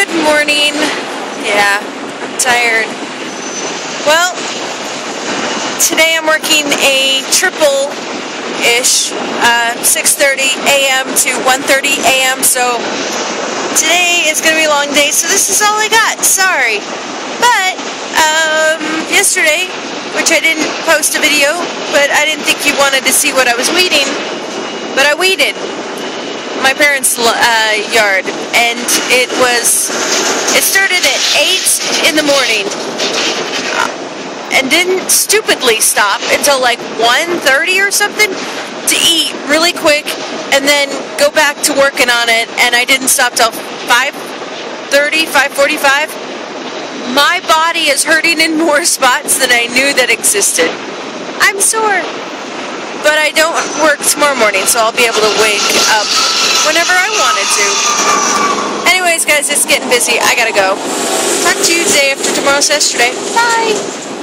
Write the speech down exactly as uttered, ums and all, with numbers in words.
Good morning. Yeah, I'm tired. Well, today I'm working a triple-ish, uh, six thirty a m to one thirty a m So today is going to be a long day, so this is all I got. Sorry. But um, yesterday, which I didn't post a video, but I didn't think you wanted to see what I was weeding, but I weeded my parents' uh, yard, and it was, it started at eight in the morning, and didn't stupidly stop until like one thirty or something to eat really quick, and then go back to working on it, and I didn't stop till five thirty, five forty-five. My body is hurting in more spots than I knew that existed. I'm sore. But I don't work tomorrow morning, so I'll be able to wake up whenever I wanted to. Anyways, guys, it's getting busy. I gotta go. Talk to you the day after tomorrow's yesterday. Bye!